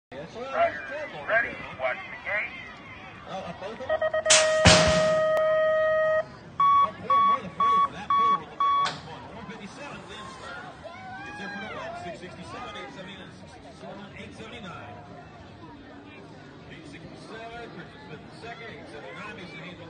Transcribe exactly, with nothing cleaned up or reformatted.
Riders, ready, watch the gate. Oh, up both of them? That poor mother for that poor will look like one fun. one fifty-seven, Lynn Stern. It's there for the win. six sixty-seven, eight seventy-nine. six sixty-seven, eight seventy-nine. eight sixty-seven, Christian Smith the second, eight seventy-nine, Mason Hayes